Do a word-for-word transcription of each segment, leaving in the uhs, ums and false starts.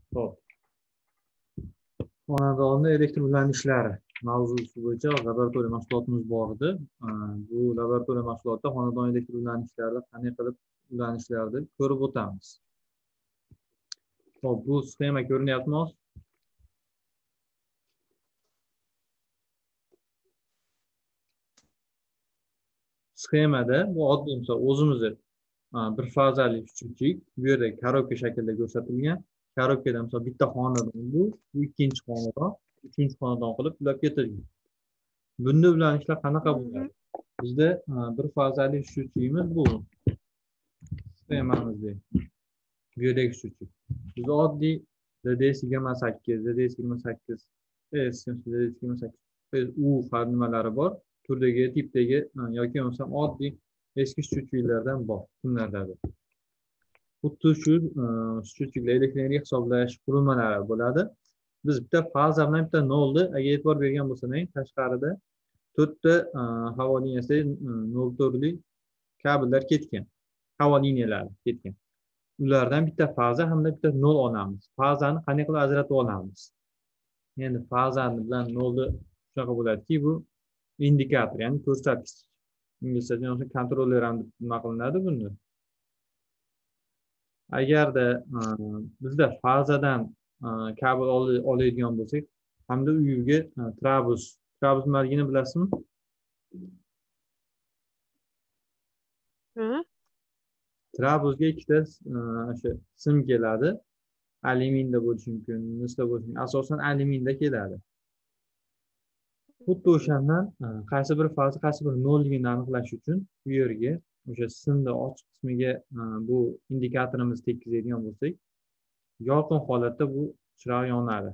Xo'p. Xonadonda elektr ulanishlar mavzusi bo'yicha laboratoriya mashg'ulotimiz bor edi. Bu laboratoriya mashg'ulotda xonadon elektr ulanishlarida qanday qilib ulanishlarni ko'rib o'tamiz. Xo'p, bu sxema ko'rinyaptimi? Sxemada bu oddiy misol o'zimizni bir fazali chuchuk bu yerda korobka shaklida ko'rsatilgan. Korobkada misol bitta xonadon bu, bu ikkinchi xonadon, uchinchi xonadon qilib ulab ketilgan. Bunda ulanishlar qanaqa bo'ladi? Bizda bir fazali chuchugimiz bu. Sxemamizda bu yerdagi chuchuk. Biz oddiy D D S yigirma sakkiz, D D S yigirma sakkiz, S D D S yigirma sakkiz, U har nimalari bor. Turdagi, tipdagi yoki bo'lmasa oddiy eski chuchuklardan bor. Kimlardadir? Xuddi shu chuchuklar elektr energiya hisoblash qurilmalari bo'ladi. Biz bitta faza bilan bitta nolni agar e'tibor bergan bo'lsangiz, tashqarida to'rtta havo liniyasida nol to'rtlik kabellar ketgan. Havo liniyalari ketgan. Ulardan bitta faza hamda bitta nol olamiz. Fazani qanday qilib ajratib olamiz? Endi fazani bilan nolni shunaqa bo'ladiki, bu indikator, ya'ni ko'rsatkich. Ingliz tilida kontroller ham nima qilinadi buni. Agarda bizda fazadan kabel oladigan bo'lsak, hamda uyiga trabus, trabus nimaligini bilasizmi? Trabusga ikkita o'sha sim keladi. Alyuminda bo'lishi mumkin, misda bo'lishi mumkin. Asosan alyuminda keladi. Xuddi o'shandan qaysi bir faza, qaysi bir nolligini aniqlash uchun bu yerga o'sha simni ochiq qismiga bu indikatorimizni tekkizadigan bo'lsak, yorqin holatda bu chiroq yonadi.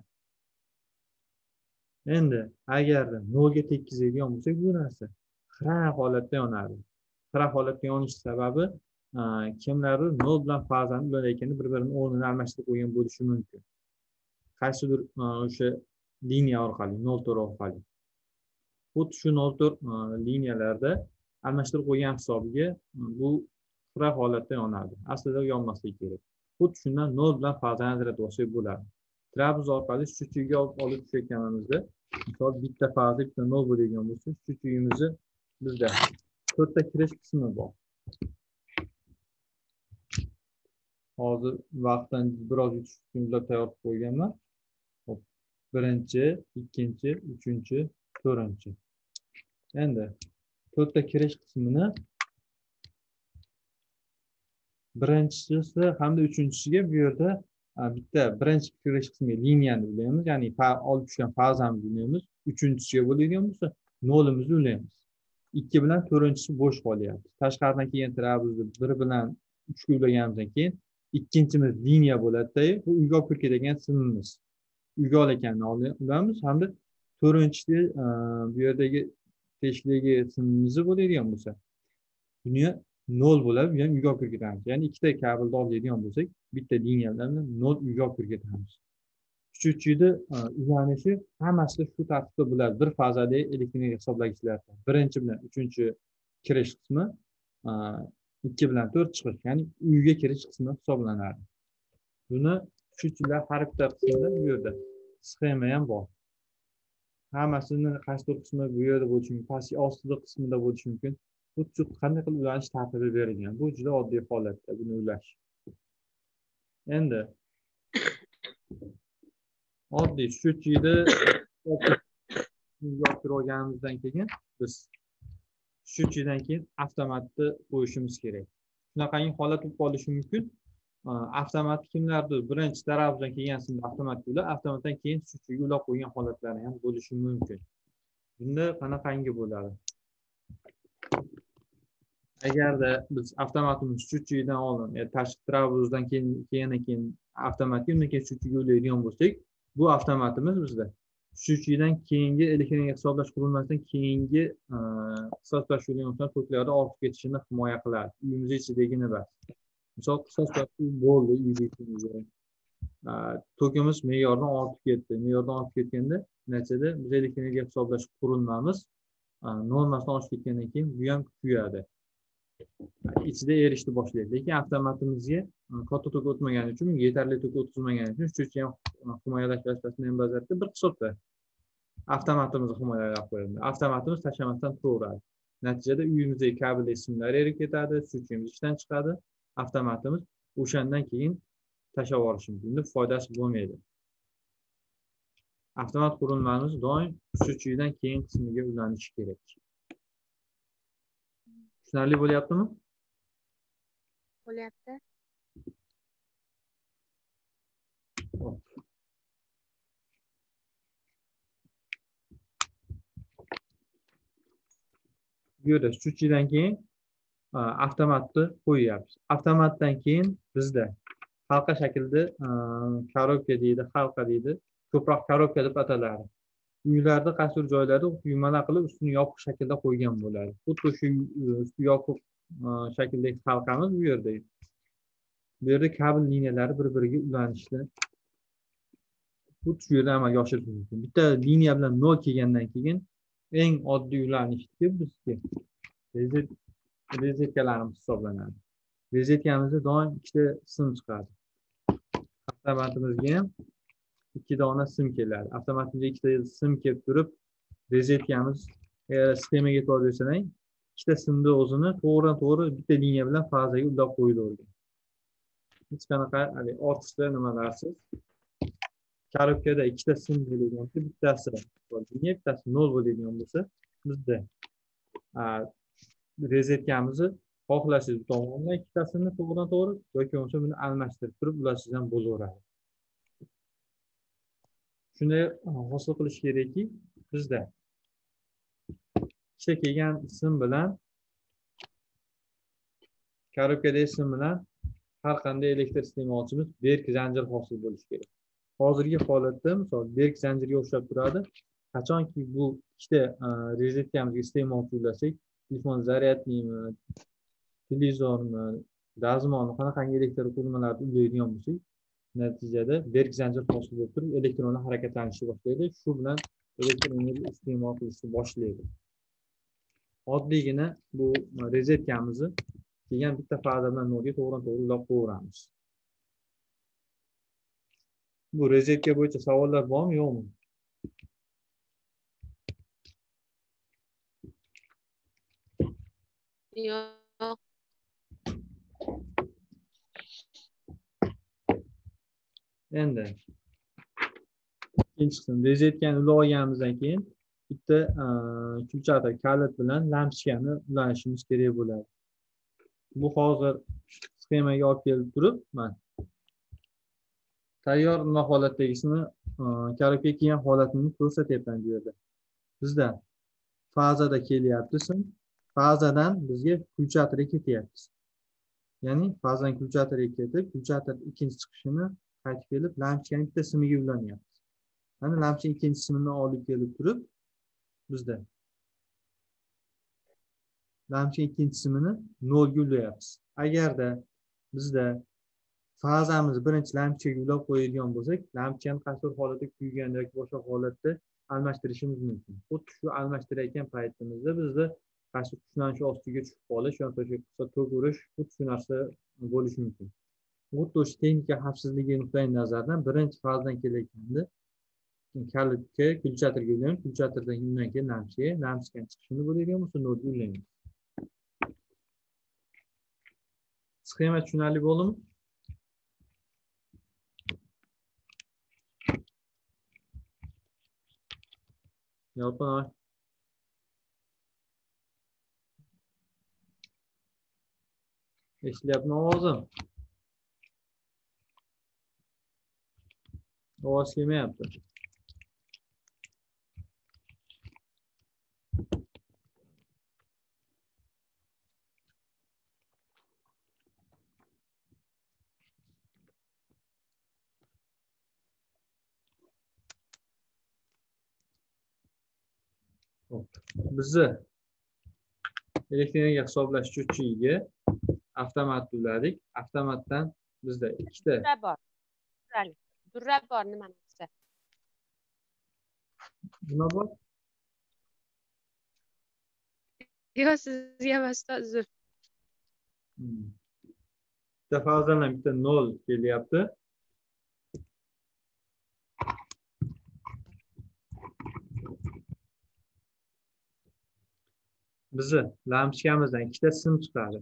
Endi agarda nolga tekkizadigan bo'lsak, bu narsa xira holatda yonadi. Xira holatda yonish sababi kimlardir nol bilan fazani ularayotganda bir-birini o'rnini almashtirib qo'ygan bo'lishi mumkin. Qaysidir o'sha liniya orqali, nol to'rt orqali. Xuddi shu nol to'rt liniyalarda almashtirib qo'ygan hisobiga bu xira holatda yonadi. Aslida yonmasligi kerak. Xuddi shundan nol bilan fazani ajratib olsak bo'ladi. Trabuz orqali chuchukga olib tushayotganimizda, misol bitta faza, bitta nol bo'ladigan bo'lsa, chuchugimizni bizda to'rtta kirish qismi bor. Hozir vaqtdan biroz yutish uchun ular tayyor qilib qo'yganman. Hop. Birinchi, ikkinchi, uchinchi, to'rtinchi. Endi to'rtta kirish qismini birinchisi hamda uchinchisiga bu yerda bitta birinchi kirish qismi liniyani ulaymiz, ya'ni olib tushgan fazani ulaymiz. Uchinchisiga bo'ladigan bo'lsa, nolimizni ulaymiz. ikki bilan to'rtinchisi bo'sh qolyapti. Tashqaridan kelgan trabuzni bir bilan uchga ulaganimizdan keyin ikkinchimiz liniya bo'ladi-da, bu uyga olib kirib ketadigan simimiz. Uyga olakanini olamiz hamda to'rtinchi bu yerdagi teshligi simimiz bo'ladigan bo'lsa, buni nol bo'lib, ya'ni uyga olib kirib ketamiz. Ya'ni ikkita kabelni oladigan bo'lsak, bitta liniya bilan nol uyga olib kirib ketamiz. Chuchukni ulanishi hammasi shu tartibda bo'ladi. Bir fazali elektr energiya hisoblagichlar. Birinchi bilan uchinchi kirish qismi, ikki bilan to'rt chiqish, ya'ni uyga kirish qismi hisoblanadi. Buni chuchuklar har bitta qismida bu yerda sxema ham bor. Hammasini qaysidir qismi bu yerda bo'lishi mumkin, pastki ostida qismida bo'lishi mumkin. Bu qanday qilib ulanish tartibi berilgan. Bu juda oddiy holatda buni ulash. Endi oddiy chuchukni yoptirib olganimizdan keyin biz chuchukdan keyin avtomatni qo'yishimiz kerak. Shunaqangi holat bo'lib qolishi mumkin. Avtomat kimlardir? Birinchi tarafdan kelgan simni avtomat bo'lib, avtomatdan keyin chuchukni ulab qo'ygan holatlari ham bo'lishi mumkin. Bunda qanaqangi bo'ladi? Agarda biz avtomatimiz chuchukdan oldin, tashqi trabuzdan keyin keyin keyin avtomatga, undan keyin chuchukga ulaydigan bo'lsak, bu avtomatimiz bizda chuchukdan keyingi elektr energiya hisoblash qurilmasidan keyingi hisoblash ulanmalar toklarni olib ketishini himoya qiladi. Uyimiz ichidagini bas. Misol hisoblash bo'ldi uyimizda. Tokimiz me'yordan ortib ketdi. Me'yordan ortib ketganda, natijada biz elektr energiya hisoblash qurilmamiz normasidan oshib ketgandan keyin bu ham kuyadi. ichida erishdi boshlaydi. Lekin avtomatimizga katta tok o'tmagani uchun, yetarli tok o'tkazmagani uchun shuning uchun ham himoyalash vazifasini ham bajardi. Bir hisobda avtomatimizni himoyalab qo'yadi. Avtomatimiz tashlamasdan turaveradi. Natijada uyimizdagi kabel simlar erib ketadi, suchimiz ishdan chiqadi. Avtomatimiz o'shandan keyin tashlab yuborish mumkin. Bunda foydasi bo'lmaydi. Avtomat qurilmamiz doim suchiydan keyin qismiga ulanishi kerak. Tushunarli bo'lyaptimi? Bo'lyapti. Bu yerda suchiydan keyin avtomatni qo'yyapmiz. Avtomatdan keyin bizda halqa shaklda korobka deydi, halqa deydi. Ko'proq korobka deb ataladi. Uylarda, qaysidir joylarda quymalar qilib ustini yopiq shaklda qo'ygan bo'ladi. Xuddi shu usti yopiq shakldagi halqamiz bu yerda. Bu yerda kabel liniyalari bir-biriga ulanishdi. Xuddi shu yerda amalga oshirish mumkin. Bitta liniya bilan nol kelgandan keyin eng oddiy ulanishki bizga rezet rezetkalarimiz hisoblanadi. Rezetkamizda doim ikkita sim chiqadi. Avtomatimizga ham ikki dona sim keladi. Avtomatimizga ikkita sim kelib turib, rezetkamiz sistemaga e'tibor bersangiz, ikkita simni o'zini to'g'ridan-to'g'ri bitta liniya bilan fazaga ulab qo'yiladi. Hech qanaqa ortiqcha nimalarsiz. Korobkada ikkita sim bo'ladigan bo'lsa, bittasi liniya, bittasi nol bo'ladigan bo'lsa, bizda rezetkamizni xohlasangiz tomondan ikkitasini to'g'ridan-to'g'ri yoki bo'lmasa buni almashtirib turib ulashingiz ham bo'laveradi. Shunday hosil qilish kerakki, bizda ikkita kelgan sim bilan korobkadagi sim bilan har qanday elektr iste'molchimiz berk zanjir hosil bo'lishi kerak. Hozirgi holatda misol berk zanjiriga o'xshab turadi. Qachonki bu ikkita rezetkamizga iste'molchi ulasak, telefon zaryadnimi, televizormi, dazmolmi, qanaqangi elektr qurilmalarni ulaydigan bo'lsak, natijada berk zanjir hosil bo'lib turib, elektronlar harakatlanishni boshlaydi. Shu bilan elektr energiya iste'mol qilishni boshlaydi. Oddiygina bu rezetkamizni kelgan bitta faza bilan nolga to'g'ridan-to'g'ri ulab qo'yamiz. Bu rezetka bo'yicha savollar bormi, yo'qmi? Yo'q. Endi ikkinchi qism rezetkani ulab olganimizdan keyin bitta kulchata kalit bilan lampochkani ulanishimiz kerak bo'ladi. Bu hozir sxemaga olib kelib turib, mana tayyor nima holatdagisini korobka kelgan holatini ko'rsatyapman bu yerda. Bizda fazada kelyapti sim, fazadan bizga kulchatorga ketyapti. Ya'ni fazadan kulchatorga ketib, kulchator ikkinchi chiqishini qaytib kelib, lampochkaning bitta simiga ulanyapti. Mana lampochka ikkinchi simini olib kelib turib, bizda lampochka ikkinchi simini nolga ulayapmiz. Agarda bizda fazamiz birinchi lampochkaga ulab qo'yadigan bo'lsak, lampochkani qaysidir holatda kuygan yoki boshqa holatda almashtirishimiz mumkin. Xuddi shu almashtirayotgan paytimizda bizda qaysi kuchlanish ostiga tushib qolish yoki qisqa tok urish, xuddi shu narsa bo'lishi mumkin. Xuddi o'sha texnika xavfsizligi nuqtai nazaridan birinchi fazadan kelayotganda kalitga kulchatorga ulaymiz, kulchatordan undan keyin lampochkaga, lampochkaning chiqishini bo'ladigan bo'lsa nolga ulaymiz. Sxema tushunarli bo'ldimi? Yolqin, eshitilyapmi ovozim? Ovoz kelmayapti. Bizni elektr energiya hisoblash cho'tchigiga avtomat uladik. Avtomatdan bizda ikkita Durra bor. Durra bor nima narsa? Nima bor? Yo'q, sizga emas, uzr. Hmm. Bitta fazadan bitta nol kelyapti. Bizni lampochkamizdan ikkita sim chiqadi.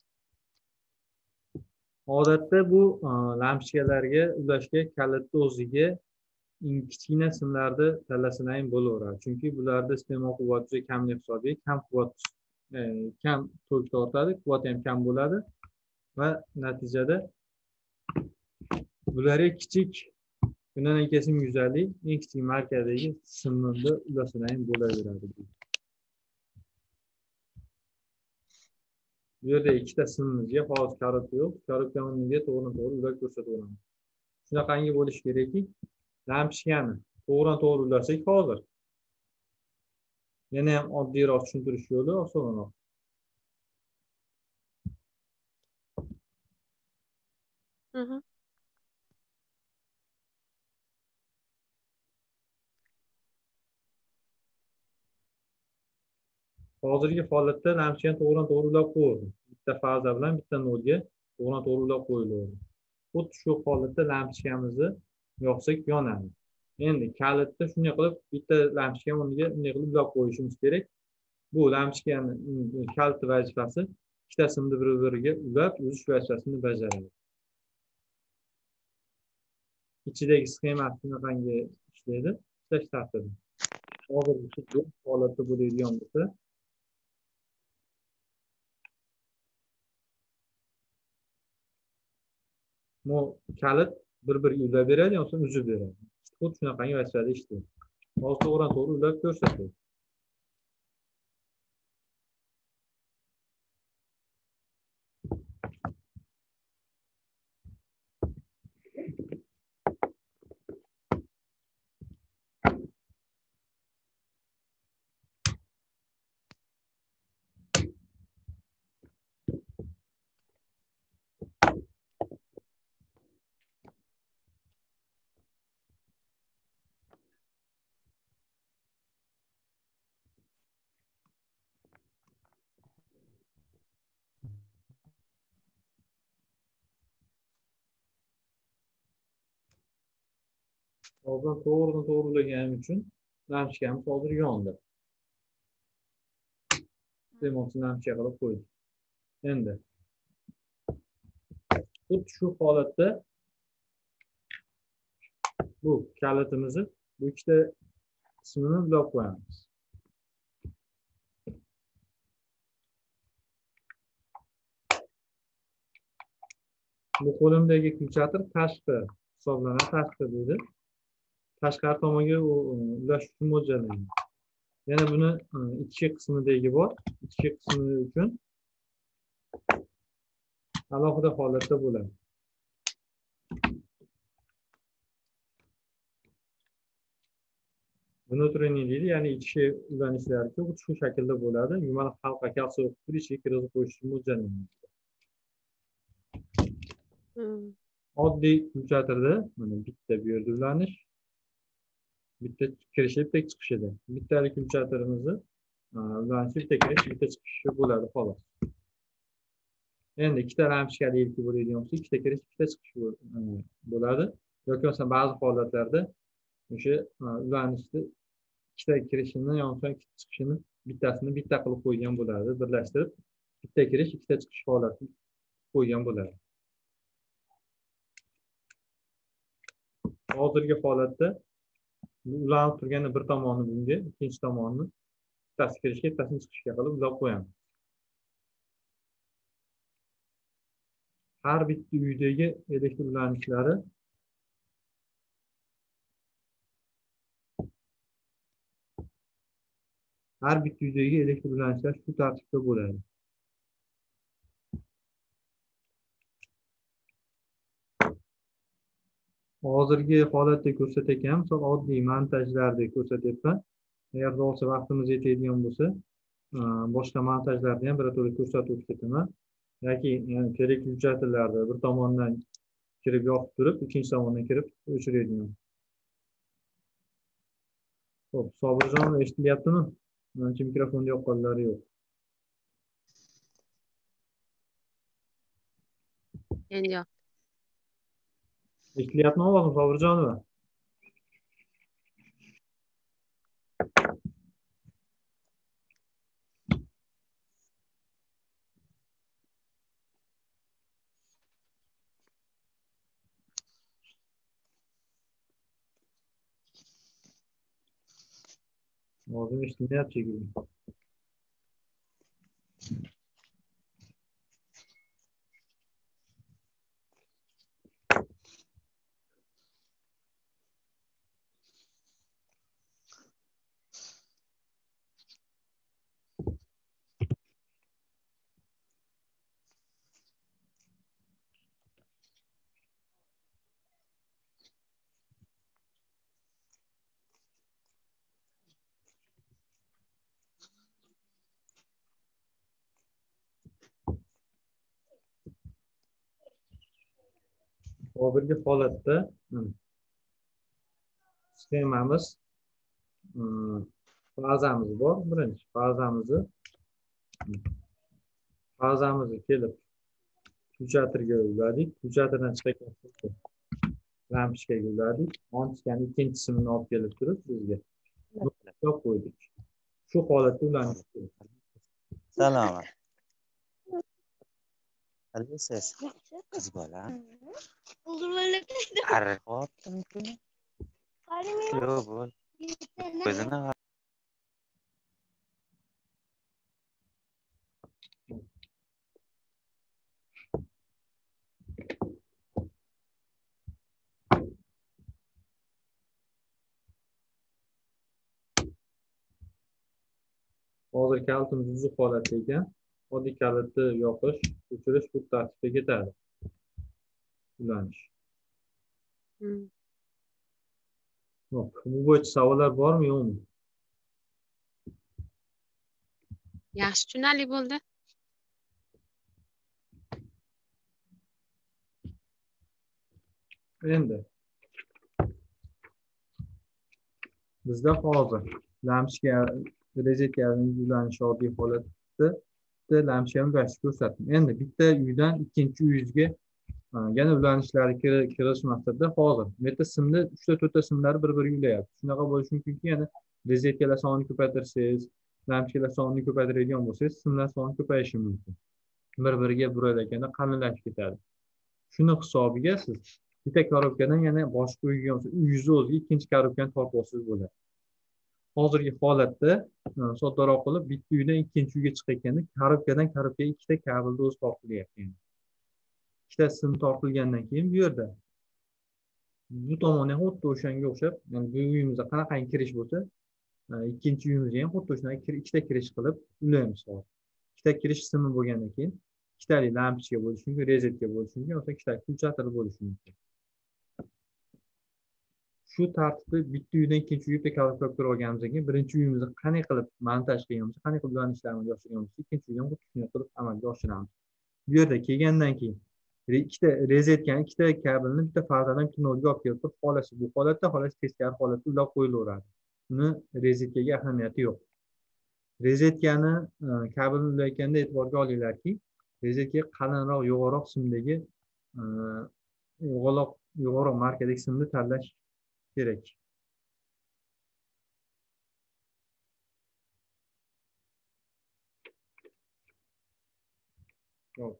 Odatda bu e, lampochkalarga ulashga kalitni o'ziga eng kichkina simlarni tanlasang ham bo'laveradi. Chunki bularda iste'mol quvvati juda kam hisobga, kam quvvat, e, kam tok tortadi, quvvati ham kam bo'ladi va natijada bularga kichik bundan ikki ming yuz ellik eng kichik markadagi simni ulasang ham bo'laveradi. Bu yerda ikkita simimizga hozir korobka yo'q. Korobkamizga to'g'ri-to'g'ri ulab ko'rsataveramiz. Shunaqangi bo'lishi kerakki, lampochkani to'g'ri-to'g'ri ulasak hozir yana ham oddiyroq tushuntirish yo'li osonroq. Mhm. Hozirgi holatda lampochkani to'g'ri-to'g'ri ulab qo'yildi. Bitta faza bilan bitta nolga to'g'ri-to'g'ri ulab qo'yiladi. Xuddi shu holatda lampochkamizni yoqsak yonadi. Endi kalitni shunday qilib bitta lampochkani o'rniga bunday qilib ulab qo'yishimiz kerak. Bu lampochkani kalit vazifasi ikkita simni bir-biriga ulab uzish vazifasini bajaradi. Ichidagi sxemasi shunaqangi ishlaydi. Ishlash tartibi. Hozirgi shu holatda bo'ladigan bo'lsa, bu kalit bir-biriga ulab beradi, yoki uzib beradi. Xuddi shunaqangi vazifada ishlaydi. Hozir to'g'ri-to'g'ri ulab ko'rsatadi. Hozir to'g'ri-to'g'ri ulaganim uchun lampochkamiz hozir yondi. Demoqchi lampochka qilib qo'ydik. Endi xuddi shu holatda bu kalitimizni bu ikkita qismini ulab qo'yamiz. Bu qo'limdagi kulchatir tashqi hisoblanadi, tashqi deydi. Tashqari tomonga ulash uchun mo'ljallangan. Yana buni ichki qismidagi bor. Ichki qismi uchun alohida holatda bo'ladi. Внутренний deydi, ya'ni ichki ulanishlar xuddi shu shaklda bo'ladi. Yumaloq halqa kalsiy o'qib ichiga kirgizib qo'yish uchun mo'ljallangan. Oddiy kulchatirda mana bitta bu yerda ulanish, bitta kirishi, bitta chiqishida. Bittalik kulchatirimizni ulanishi, bitta kirish, bitta chiqishi bo'ladi xolos. Endi ikkita lampochkali ilki bo'ladigan bo'lsa, ikkita kirish, ikkita chiqish bo'ladi. Yoki bo'lmasa ba'zi holatlarda o'sha ulanishni ikkita kirishini yoki ikkita chiqishini bittasini bitta qilib qo'ygan bo'ladi, birlashtirib bitta kirish, ikkita chiqish holatini qo'ygan bo'ladi. Hozirgi holatda ulanib turganda bir tomonni bunga, ikkinchi tomonni bittasi kirishga, bittasini chiqishga qilib ulab qo'yamiz. Har bitta uydagi elektr ulanishlari har bitta uydagi elektr ulanishlar shu tartibda bo'ladi. Hozirgi holatda ko'rsatayotganim misol oddiy montajlarni ko'rsatyapman. Agar bo'lsa vaqtimiz yetadigan bo'lsa, boshqa montajlarni ham birato'la ko'rsatib o'tib ketaman. Yoki kerak hujjatlarni bir tomondan kirib yoqib turib, ikkinchi tomondan kirib o'chiradigan. Xo'p, Sobirjon eshitilyaptimi? Menimcha mikrofonda yoqqanlari yo'q. Endi yo'q. Eshitilyapmi ovozim, Sobirjonova? Ovozim eshitilmayapti shekilli. Hozirgi holatda hmm, sxemamiz, hmm, fazamiz bor. Birinchi fazamizni fazamizni kelib kuzatuvga uladik. Kuzatuvdan chiqayotgan lampochkaga uladik. Lampochkani ikkinchi simini olib kelib turib bizga nuqta qo'ydik. Shu holatda ulanish kerak. Salomat. Bilasiz, qiz bola. Arif otdim kuni. Yo'q bo'l. O'zini Hozir kalitimiz buzuq holatda ekan. Oddiy kalitni yoqish, o'chirish bu tartibda ketadi. Ulanish. Hmm. Hop, bu bo'yicha savollar bormi, yo'qmi? Yaxshi tushunarli bo'ldi. Endi bizda hozir lampochka rozetkaning ulanishi oddiy holatda bitta lampochkani ulashni ko'rsatdim. Endi bitta uydan ikkinchi uyga ha, yana ulanishlari kir- kirish maqsadida hozir bu yerda simni uchta to'rtta simlari bir-biriga ulayapti. Shunaqa bo'lishi mumkinki, yana rozetkalar sonini ko'paytirsangiz, lampochkalar sonini ko'paytiradigan bo'lsangiz, simlar soni ko'payishi mumkin. Bir-biriga buralayotganda qalinlashib ketadi. Shuni hisobiga siz bitta korobkadan yana boshqa uyga, uyingizni o'ziga ikkinchi korobkani tortib olsangiz bo'ladi. Hozirgi holatda e, soddaroq qilib bitta uydan ikkinchi uyga chiqayotganda korobkadan korobkaga ikkita kabelni o'zi tortilyapti. endi. Ikkita sim tortilgandan keyin bu yerda bu tomoni ham xuddi o'shanga o'xshab, ya'ni bu uyimizda qanaqangi kirish bo'lsa, e, ikkinchi uyimizga ham xuddi o'shanaqa kir- ikkita kirish qilib ulaymiz hozir. Ikkita kirish simi bo'lgandan keyin ikkitali lampochka bo'lishi mumkin, rozetka bo'lishi mumkin, yoki ikkitali pulsator bo'lishi mumkin. Shu tartibda bitta uydan ikkinchi uyga korobka olib olganimizdan keyin birinchi uyimizni qanday qilib montaj qilganmiz, qanday qilib ulanishlarni amalga oshirganmiz, ikkinchi uyni ham xuddi shunday qilib amalga oshiramiz. Bu yerda kelgandan keyin re- ikkita rozetkani, ikkita kabelni bitta fazadan bitta nolga olib kelib turib, xohlasa bu holatda, xohlasa teskari holatda ulab qo'yilaveradi. Uni rozetkaga ahamiyati yo'q. Rozetkani e, kabelni ulayotganda e'tiborga olinglarki, rozetkaga qalinroq, yo'g'onroq simdagi e, yo'g'onroq yo'g'onroq markadagi simni tanlash kerak. Yo'q.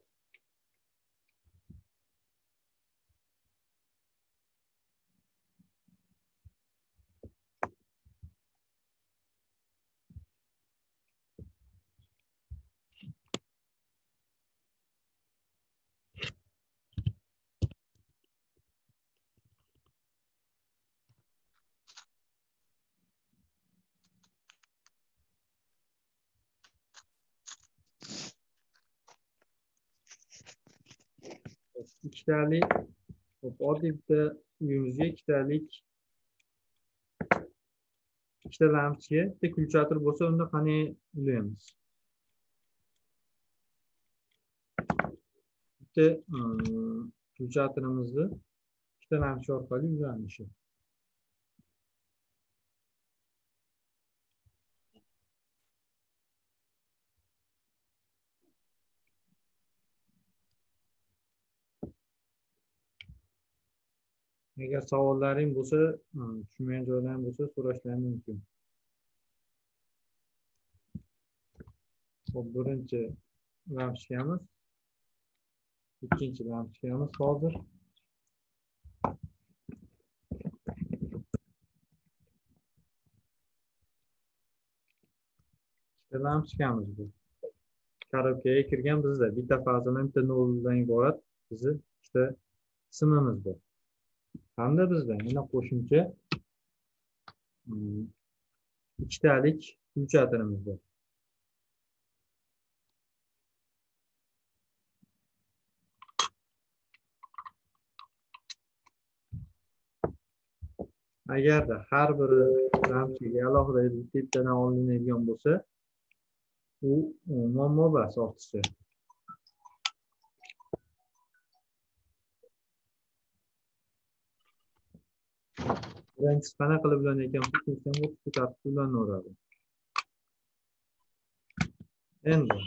Ikkitali hop, oddiy bitta uyimizga ikkitalik ikkita lampochka, bitta kulchator bo'lsa, unda qanday ulaymiz? Bitta kulchatorimizni ikkita lampochka orqali ulanishi. Agar savollaring bo'lsa, tushunmagan joylaring bo'lsa, so'rashlaring mumkin. Hop, birinchi lampochkamiz, ikkinchi lampochkamiz hozir. Ikkita lampochkamiz bu. Korobkaga kirgan bizda bitta fazani bitta noldan iborat bizni ikkita simimiz bor. Hamda bizda yana qo'shimcha ikkitalik kulchatorimiz bor. Agarda har bir lampochkaga alohida bittadan olinadigan bo'lsa, u muammo bas ortiqcha. Birinchisi qanaqa qilib ulan ekan, ikkinchisi ham o'ttiz tartibda ulanaveradi. Endi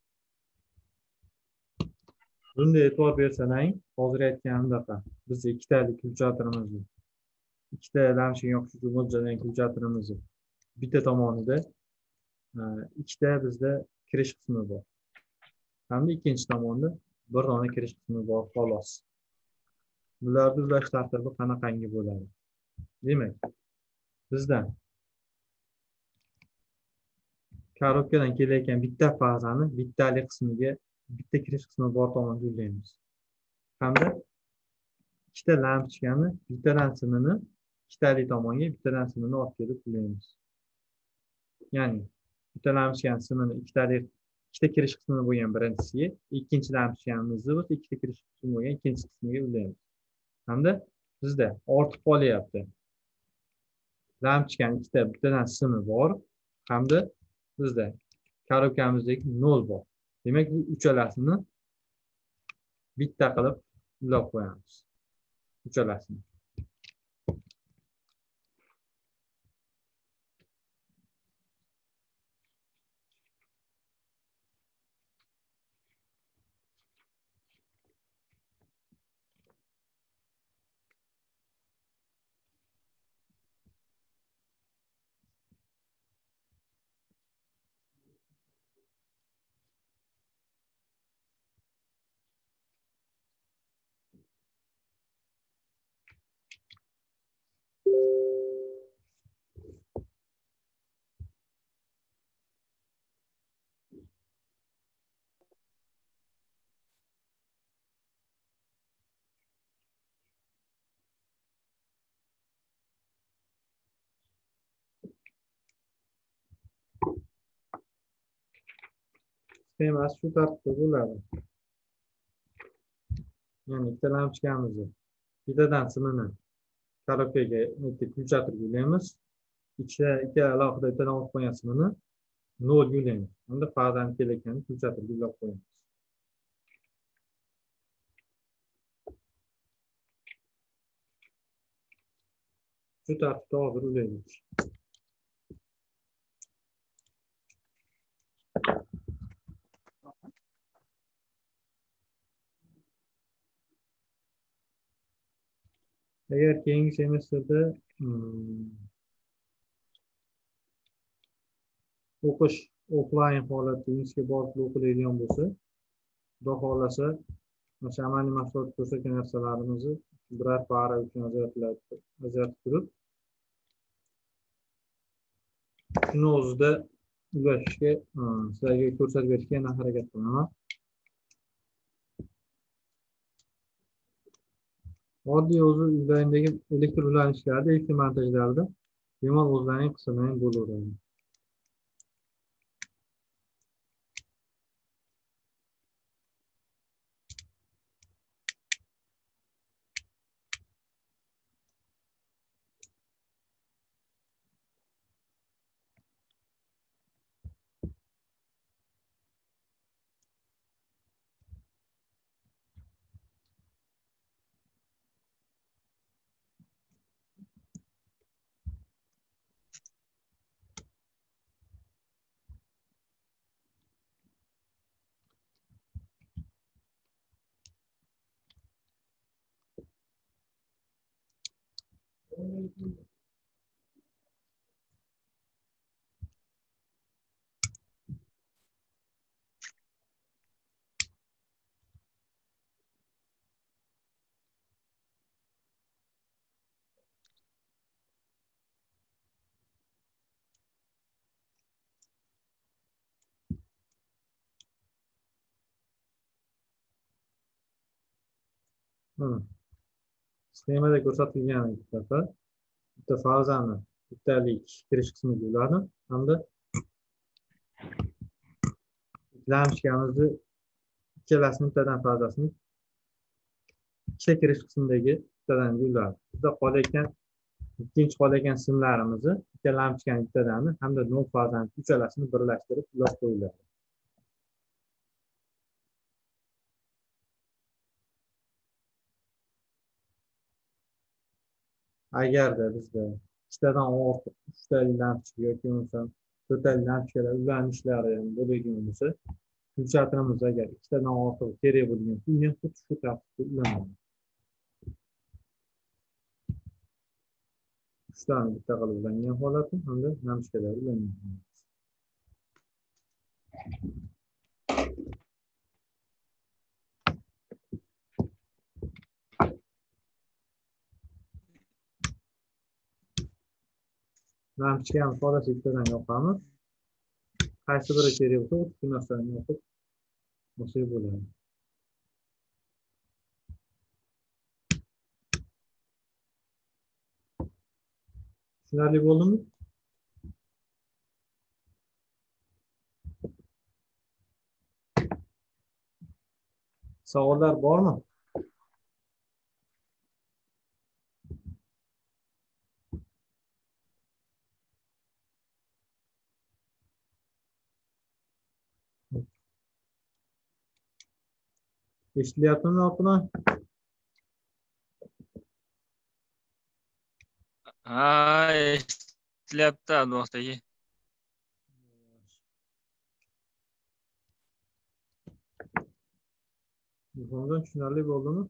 bunday e'tibor bersalang, hozir aytganimdaqa biz ikkitalik kulchatorimizni, ikkita lampochkaga o'xshash mo'ljallangan kulchatorimizni bitta tomonida ikkita bizda kirish qismi bor. Hamda ikkinchi tomonda bir dona kirish qismi bor xolos. Bularni ulash tartibi qanaqangi bo'ladi? Demak, bizdan korobkadan kelayotgan bitta fazani bittalik qismiga, bitta kirish qismi bor tomonga ulaymiz. Hamda ikkita lampochkani bittadan simini ikkitalik tomonga, bittadan simini olib kelib ulaymiz. Ya'ni bitta lampochkani simini ikkitalik, ikkita kirish qismi bo'lgan birinchisiga, ikkinchi lampochkamizni bo'lsa ikkita kirish qismi bo'lgan ikkinchi qismiga ulaymiz. Hamda bizda ortib qolyapti. Lampochkani ikkita bittadan simi bor, hamda bizda korobkamizdagi nol bor. Demak, bu uchalasini bitta qilib ulab qo'yamiz. Uchalasini. Sxemasi shu tartibda bo'ladi. Ya'ni ikkita lampochkamizni bittadan simini korobkaga kulchatorga ulaymiz. Ikkita ikkita alohida bittadan olib qo'ygan simini nolga ulaymiz. Unda fazani kelayotganini kulchatorga ulab qo'yamiz. Shu tartibda hozir ulaymiz. Agar keyingi semestrda o'qish offlayn holatda ingichka borib o'qilaydigan bo'lsa, xudo xohlasa, mana amaliy mashg'ulot ko'rsatgan narsalarimizni biror para uchun ajratib turib, shuni o'zida ulashishga, sizlarga ko'rsatib berishga yana harakat qilaman. Oddiy o'zi uylaringdagi elektr ulanishlarida, elektr montajlarida bemalol o'zlaring qilsalaring bo'laveradi. Mana sxemada ko'rsatilgan ikkita bitta fazani bittalik kirish qismiga uladim hamda lampochkamizni ikkalasini bittadan fazasini ikkita kirish qismidagi bittadan uladim. Bizda qolayotgan ikkinchi qolayotgan simlarimizni ikkita lampochkani bittadan hamda nol fazani uchalasini birlashtirib ulab qo'yiladi. Agarda bizda ikkitadan ortiq uchtalik lampochka yoki bo'lmasa to'rttalik lampochkalar ulanishlari ham bo'ladigan bo'lsa, ko'rsatuvimiz agar ikkitadan ortiq kerak bo'lgan bo'lsa, uni xuddi shu tartibda ulanadi. uchtani bitta qilib ulangan holati hamda lampochkalar ulangan holati. Lampochkani xolasi ikkitadan yoqamiz. Qaysi biri kerak bo'lsa, o'sha narsani yoqib olsak bo'ladi. Tushunarli bo'ldimi? Savollar bormi? Eshitilyaptimi yo'qmi? Ha, eshitilyapti Abduvoxtaga. Muhammadjon tushunarli bo'ldimi?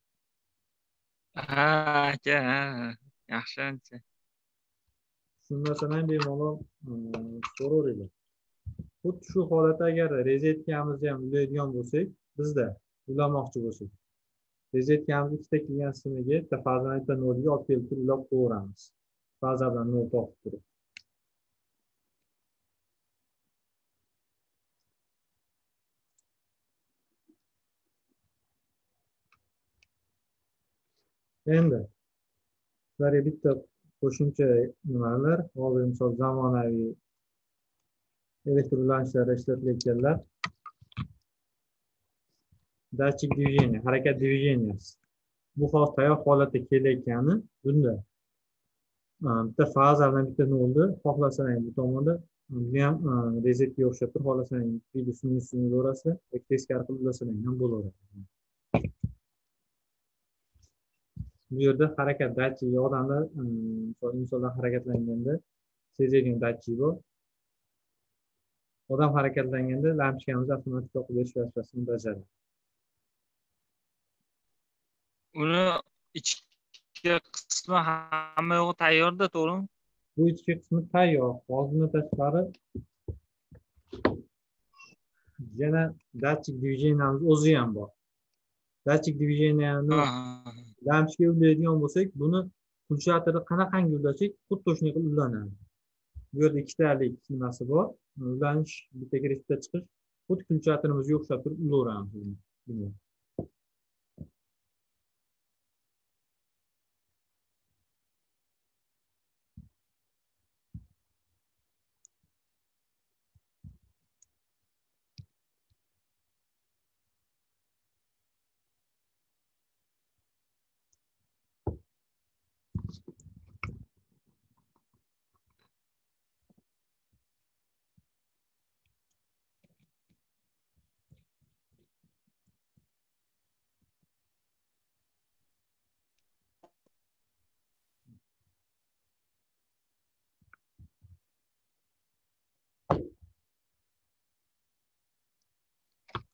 Ha, aka, ha, yaxshi ancha. Tushunmasam ham bemalol so'ravering. Xuddi shu holatda agar rezetkamizni ham ulaydigan bo'lsak, bizda ulamoqchi bo'lsak, rezetkamizni ikkita kelgan qismiga bitta fazani bitta nolga olib kelib turib ulab qo'yamiz. Faza bilan nol topib turib. Endi sizlarga bitta qo'shimcha nimalar, hozir misol zamonaviy elektr ulanishlarda ishlatilayotganlar datchik движения, harakat движенияsi. Bu hozir tayyor holatda kelayotgani bunda bitta faza bilan bitta nolni xohlasangiz bu tomonda buni ham rezetga o'xshab turib, xohlasangiz videosini ustini o'rasizlar yoki teskari qilib ulasangiz ham bo'laveradi. Bu yerda harakat datchigi odamlar insonlar harakatlanganda sezadigan datchig bor. Odam harakatlanganda lampochkamizni avtomatik yoqib berish vazifasini bajaradi. Uni ichki qismi hamma yo'g'i tayyorda, to'g'rimi? Bu ichki qismi tayyor. Hozirdan tashqari yana datchik движениямыз o'zi ham bor. Datchik движенияni lampochkaga ulaydigan bo'lsak, buni pulsatorda qanaqangi ulasak, xuddi o'shanaqa qilib ulanadi. Bu yerda ikkitalik nimasi bor. Ulanish, bitta kirish, bitta chiqish. Xuddi pulsatorimizga o'xshab turib ulaveramiz buni.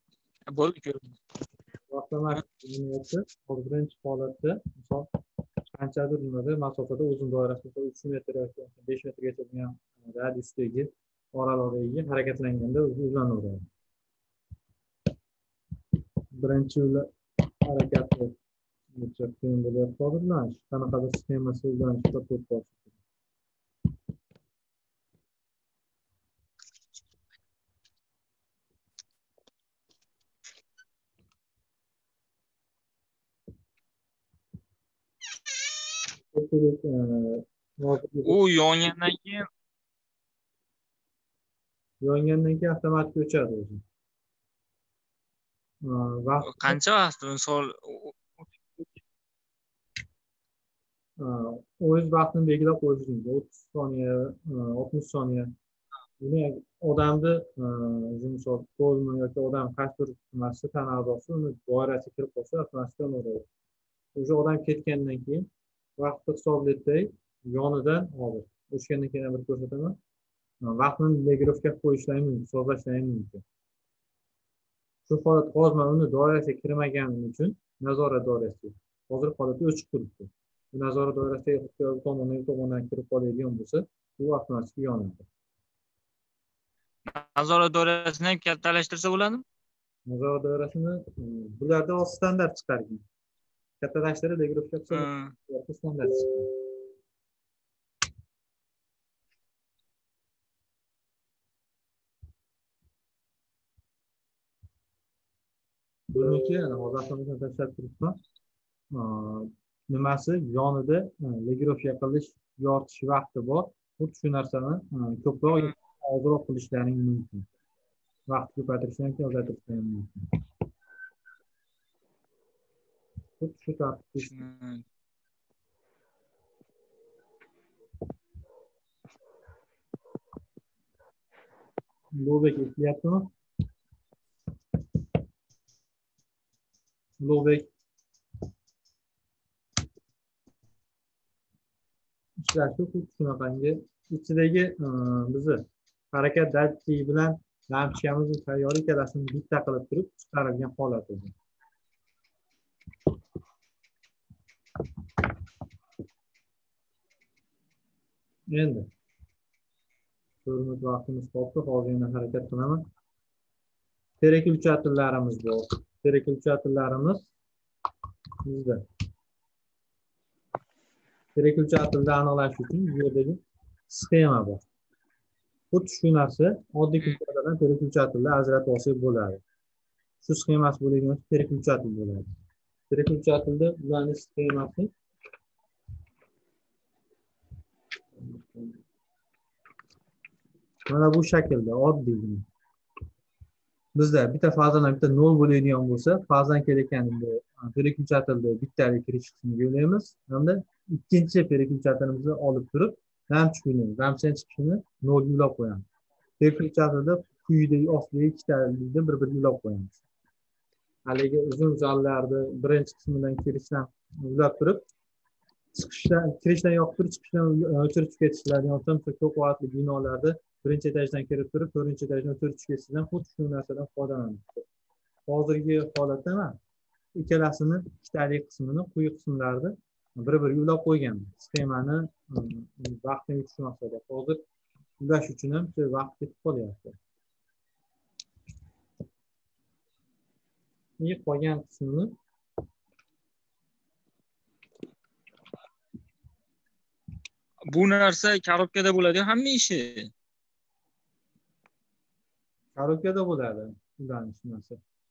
Bo'ldi ko'rdim. Avtomatik birinchi holatda misol qanchadir nimada masofada uzun doirasi uch metr yoki besh metrgacha bo'lgan radiusdagi oralig'idagi harakatlanganda o'zi uzlanaveradi. Birinchi harakati necha qiyin bo'lyapti hozirlanish. Qanaqadir sxemasi uzlanishda to'xtab u yongandan keyin yongandan keyin avtomatik o'chadi o'zi. Vaqt qancha vaqt misol o'z vaqtini belgilab qo'yish mumkin. o'ttiz soniya, oltmish soniya. Buni odamni misol qo'lmi yoki odam qaysi bir narsa tana a'zosi uni doirasiga kirib qolsa avtomatik o'radi. O'sha odam ketgandan keyin vaqtni hisoblaydi yonidan hozir. O'chgandan keyin bir ko'rsataman. Vaqtni telegrafga qo'yishlari mumkin, sozlashlari mumkin. Shu holat hozir men uni doirasiga kirmaganim uchun nazorat doirasiga. Hozir holatda o'chib turibdi. Bu nazorat doirasiga ixtiyor tomonidan tomonidan kirib qoladigan bo'lsa, bu avtomatik yonadi. nazorat doirasini ham kattalashtirsa bo'ladimi? Nazorat doirasini bularda hozir standart chiqargan. Kattalashtirib telegrafga qilsa standart chiqadi. Buniki hozir avtomatik tashlab turibman. Nimasi yonida telegraf qilish yoritish vaqti bor. Xuddi shu narsani ko'proq ozroq qilishlaring mumkin. Vaqt ko'paytirishdan keyin ozaytirishdan mumkin. Xuddi shu tartibda. Ulug'bek eslayaptimi? Ulug'bek ishlashi xuddi shunaqangi ichidagi bizni harakat datchigi bilan lampochkamizni tayyor ikkalasini bitta qilib turib chiqarilgan holat edi. Endi ko'rinib vaqtimiz qoldi, hozir yana harakat qilaman. Pereключаторlarimiz bor. Pereключаторlarimiz bizda. Pereключаторni aniqlash uchun bu yerdagi sxema bor. Xuddi shu narsa oddiy kompyuterdan pereключаторlar ajratib olsak bo'ladi. Shu sxemasi bo'ladigan pereключаtor bo'ladi. Pereключаторda ularning sxemasi mana bu shaklda oddiy. Bizda bitta fazadan bitta nol bo'ladigan bo'lsa, fazadan kelayotgan pereключаторda bittalik kirish qismiga yo'laymiz. Hamda ikkinchi pereключаторimizni olib turib, lampochkani, lampochani chiqishini nol yo'lab qo'yamiz. Pereключаторda quyidagi ostidagi ikkitalikni bir-biriga yo'lab qo'yamiz. Haligi uzun zallarni birinchi qismidan kirishdan yo'lab turib, chiqishdan kirishdan yoqib turib, chiqishdan o'chirib ketishlardan yo'ldan ko'p qavatli binolarda birinchi etajdan kirib turib, to'rtinchi etajdan o'chirib ketishdan xuddi shu narsadan foydalanamiz. Hozirgi holatda ham ikkalasini ikkitalik qismini, quyi qismlarni bir-biriga yo'lab qo'ygan. Sxemani vaqtni yutish maqsadida. Hozir ulash uchun ham vaqt ketib qolyapti. Eng qolgan qismini bu narsa korobkada bo'ladi hamma ishi. Korobkada bo'ladi. Ulanish narsa.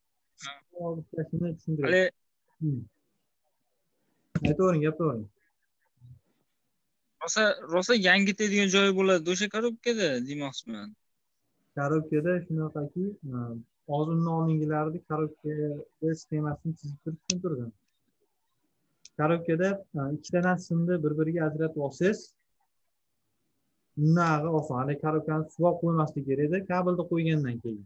Hali aytavering, gapavering. rosa rosa yangitadigan joyi bo'ladi o'sha korobkada demoqchiman. Korobkada shunaqaki, hozirning oldingilarida korobkada sxemasini chizib turib tushuntirdim. Korobkada ikkita narsani bir-biriga ajratib olsangiz, undan oson. Hali korobkani suvoq qo'ymaslik kerak edi, kabelni qo'ygandan keyin.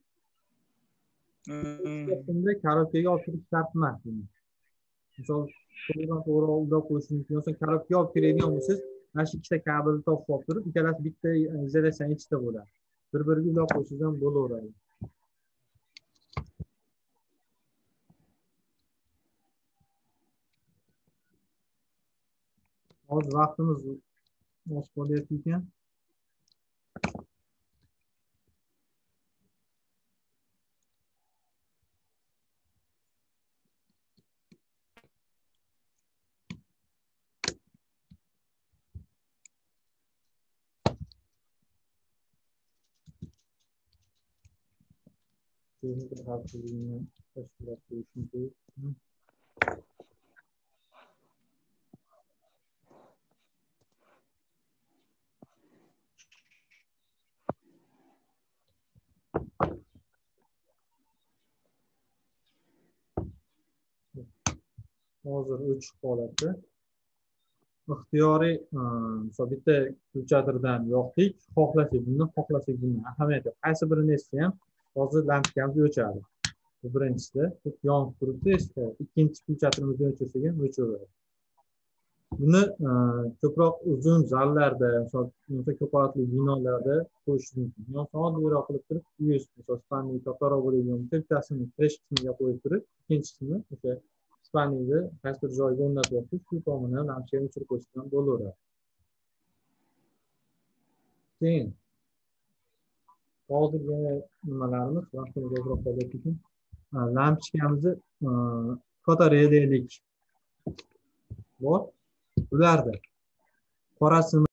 Shunda korobkaga olib kirish shart emas. Misol, to'g'ridan to'g'ri olib qo'yish mumkin. Yo'qsa korobkaga olib kiradigan bo'lsangiz, mana shu ikkita kabelni topib olib turib, ikkalasi bitta izolyatsiyaning ichida bo'ladi. Bir-biriga ulab qo'ysangiz ham bo'laveradi. Hozir vaqtimiz oz qolyapti ekan. Texnik xavfsizlikni tashkilot qilishni kerak. Hozir o'chiq holatda ixtiyoriy misol bitta kulchatirdan yoqdik, xohlasak bundan, xohlasak bundan, ahamiyati yo'q. Qaysi birini esa ham hozir lampochkamiz o'chadi. Bu birinchisida yonib turibdi, eski. Ikkinchi kulchatirimizni o'chirsak ham o'chaveradi. Buni ko'proq uzun zallarda, misol ko'p qavatli binolarda qo'yish mumkin. Yoki oddiyroq qilib turib, U S B spanli kattaroq bo'ladigan bittasini kirish qismiga qo'yib turib, ikkinchisini o'sha spanliga qaysi bir joyga o'rnatib o'tib, shu tomini lampochkani o'chirib qo'ysak ham bo'laveradi. Keyin hozirgi nimalarimiz vaqtimiz ozroq qolyapti ekan. Lampochkamizni fotorelik bor. Ularda qorasini